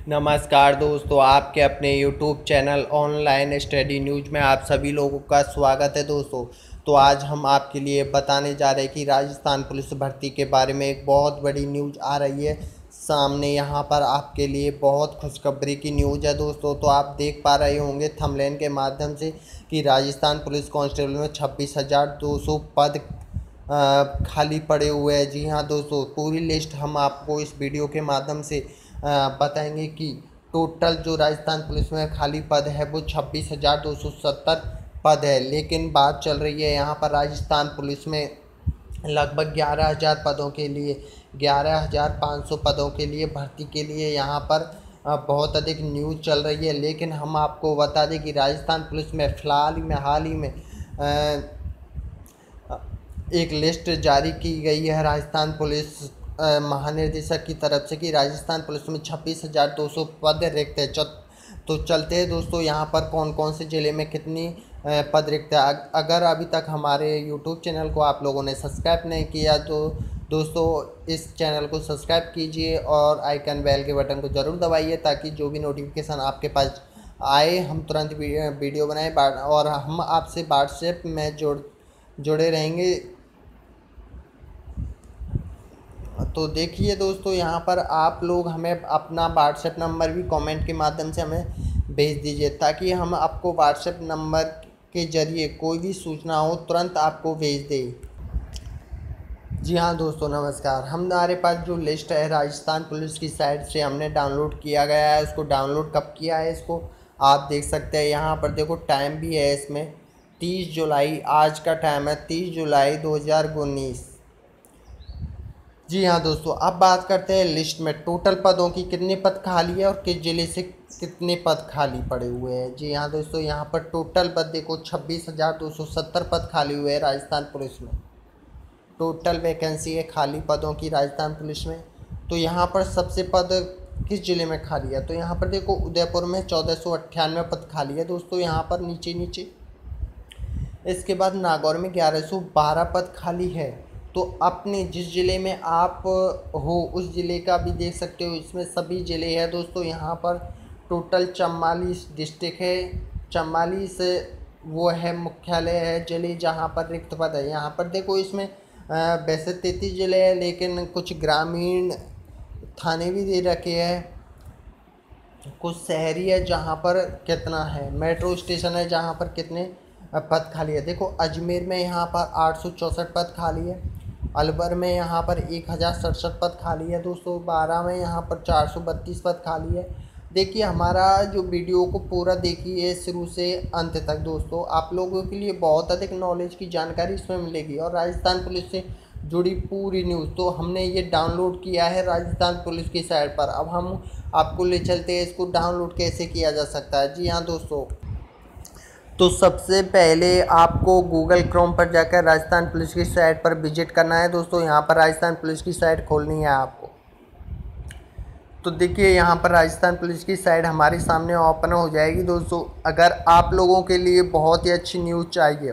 नमस्कार दोस्तों, आपके अपने YouTube channel online study news में आप सभी लोगों का स्वागत है दोस्तों। तो आज हम आपके लिए बताने जा रहे हैं कि राजस्थान पुलिस भर्ती के बारे में एक बहुत बड़ी न्यूज आ रही है सामने। यहाँ पर आपके लिए बहुत खुशखबरी की न्यूज है दोस्तों। तो आप देख पा रहे होंगे थंबनेल के माध्यम से कि राजस्थान पुलिस कांस्टेबल में 26,200 पद खाली पड़े हुए हैं। जी हाँ दोस्तों, पूरी लिस्ट हम आपको इस वीडियो के माध्यम से बताएंगे कि टोटल जो राजस्थान पुलिस में खाली पद है वो 26,270 पद है। लेकिन बात चल रही है यहाँ पर राजस्थान पुलिस में लगभग 11,000 पदों के लिए 11,500 पदों के लिए भर्ती के लिए यहाँ पर बहुत अधिक न्यूज़ चल रही है। लेकिन हम आपको बता दें कि राजस्थान पुलिस में हाल ही में एक लिस्ट जारी की गई है राजस्थान पुलिस महानिदेशक की तरफ से कि राजस्थान पुलिस में 26,200 पद रिक्त है। तो चलते हैं दोस्तों यहाँ पर कौन कौन से ज़िले में कितनी पद रिक्त है। अगर अभी तक हमारे YouTube चैनल को आप लोगों ने सब्सक्राइब नहीं किया तो दोस्तों इस चैनल को सब्सक्राइब कीजिए और आइकन बेल के बटन को ज़रूर दबाइए ताकि जो भी नोटिफिकेशन आपके पास आए हम तुरंत वीडियो बनाएं और हम आपसे व्हाट्सएप में जुड़े रहेंगे। तो देखिए दोस्तों, यहाँ पर आप लोग हमें अपना व्हाट्सएप नंबर भी कमेंट के माध्यम से हमें भेज दीजिए ताकि हम आपको व्हाट्सएप नंबर के ज़रिए कोई भी सूचना हो तुरंत आपको भेज दें। जी हाँ दोस्तों नमस्कार, हमारे पास जो लिस्ट है राजस्थान पुलिस की साइट से हमने डाउनलोड किया गया है। उसको डाउनलोड कब किया है इसको आप देख सकते हैं। यहाँ पर देखो टाइम भी है इसमें 30 जुलाई, आज का टाइम है 30 जुलाई 2019। जी हाँ दोस्तों, अब बात करते हैं लिस्ट में टोटल पदों की, कितने पद खाली है और किस जिले से कितने पद खाली पड़े हुए हैं। जी हाँ दोस्तों, यहाँ पर टोटल पद देखो 26,270 पद खाली हुए हैं राजस्थान पुलिस में। टोटल वैकेंसी है खाली पदों की राजस्थान पुलिस में। तो यहाँ पर सबसे पद किस जिले में खाली है, तो यहाँ पर देखो उदयपुर में 1498 पद खाली है दोस्तों। यहाँ पर नीचे इसके बाद नागौर में 1112 पद खाली है। तो अपने जिस ज़िले में आप हो उस ज़िले का भी देख सकते हो, इसमें सभी ज़िले हैं दोस्तों। यहाँ पर टोटल 44 डिस्ट्रिक्ट है, 44 वो है मुख्यालय है ज़िले जहाँ पर रिक्त पद है। यहाँ पर देखो इसमें वैसे 33 ज़िले हैं लेकिन कुछ ग्रामीण थाने भी दे रखे हैं, कुछ शहरी है जहाँ पर कितना है, मेट्रो स्टेशन है जहाँ पर कितने पद खाली है। देखो अजमेर में यहाँ पर 864 पद खाली है, अलवर में यहाँ पर 1067 पद खाली है दोस्तों, 12 में यहाँ पर 432 पद खाली है। देखिए हमारा जो वीडियो को पूरा देखिए शुरू से अंत तक दोस्तों, आप लोगों के लिए बहुत अधिक नॉलेज की जानकारी इसमें मिलेगी और राजस्थान पुलिस से जुड़ी पूरी न्यूज़ तो हमने ये डाउनलोड किया है राजस्थान पुलिस की साइट पर। अब हम आपको ले चलते हैं इसको डाउनलोड कैसे किया जा सकता है। जी हाँ दोस्तों, तो सबसे पहले आपको गूगल क्रोम पर जाकर राजस्थान पुलिस की साइट पर विजिट करना है दोस्तों। यहाँ पर राजस्थान पुलिस की साइट खोलनी है आपको। तो देखिए यहाँ पर राजस्थान पुलिस की साइट हमारे सामने ओपन हो जाएगी दोस्तों। अगर आप लोगों के लिए बहुत ही अच्छी न्यूज़ चाहिए,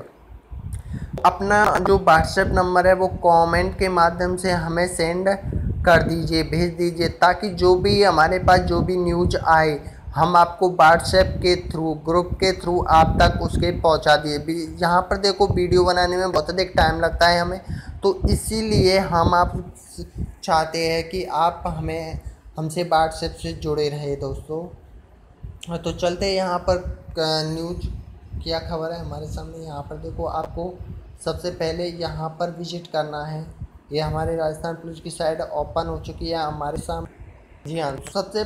अपना जो व्हाट्सएप नंबर है वो कमेंट के माध्यम से हमें सेंड कर दीजिए, भेज दीजिए ताकि जो भी हमारे पास जो भी न्यूज़ आए हम आपको व्हाट्सएप के थ्रू ग्रुप के थ्रू आप तक उसके पहुंचा दिए। यहाँ पर देखो वीडियो बनाने में बहुत अधिक टाइम लगता है हमें, तो इसीलिए हम आप चाहते हैं कि आप हमसे व्हाट्सएप से जुड़े रहे दोस्तों। तो चलते हैं यहाँ पर न्यूज क्या खबर है हमारे सामने। यहाँ पर देखो आपको सबसे पहले यहाँ पर विजिट करना है। ये हमारे राजस्थान पुलिस की साइट ओपन हो चुकी है हमारे सामने। जी हाँ, सबसे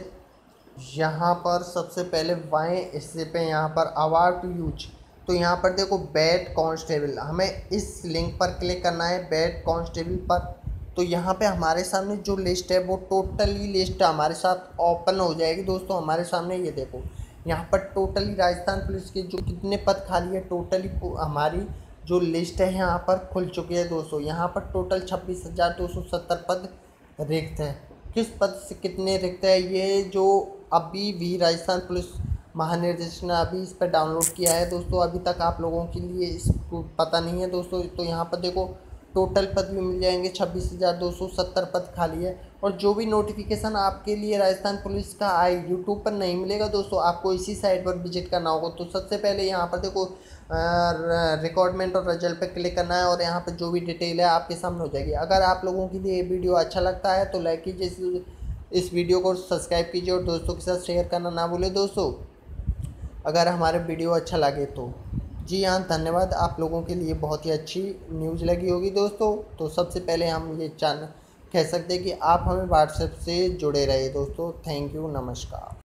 पहले वाई इससे पे यहाँ पर अवार्ड टू यूज, तो यहाँ पर देखो बैट कांस्टेबल, हमें इस लिंक पर क्लिक करना है बैट कांस्टेबल पर। तो यहाँ पे हमारे सामने जो लिस्ट है वो टोटली लिस्ट हमारे साथ ओपन हो जाएगी दोस्तों। हमारे सामने ये देखो यहाँ पर टोटली राजस्थान पुलिस के जो कितने पद खाली है टोटली हमारी जो लिस्ट है यहाँ पर खुल चुकी है दोस्तों। यहाँ पर टोटल 26,270 पद रिक्त है। किस पद से कितने रिक्त है ये जो अभी भी राजस्थान पुलिस महानिदेशक ने अभी इस पर डाउनलोड किया है दोस्तों। अभी तक आप लोगों के लिए इसको पता नहीं है दोस्तों। तो यहाँ पर देखो टोटल पद भी मिल जाएंगे, 26,270 पद खाली है। और जो भी नोटिफिकेशन आपके लिए राजस्थान पुलिस का आए यूट्यूब पर नहीं मिलेगा दोस्तों, आपको इसी साइट पर विजिट करना होगा। तो सबसे पहले यहाँ पर देखो रिक्वायरमेंट और रिजल्ट पे क्लिक करना है, और यहाँ पर जो भी डिटेल है आपके सामने हो जाएगी। अगर आप लोगों के लिए ये वीडियो अच्छा लगता है तो लाइक कीजिए इस वीडियो को, सब्सक्राइब कीजिए और दोस्तों के साथ शेयर करना ना भूलें दोस्तों, अगर हमारे वीडियो अच्छा लगे तो। जी हाँ, धन्यवाद। आप लोगों के लिए बहुत ही अच्छी न्यूज़ लगी होगी दोस्तों। तो सबसे पहले हम ये कह सकते हैं कि आप हमें व्हाट्सएप से जुड़े रहे दोस्तों। थैंक यू, नमस्कार।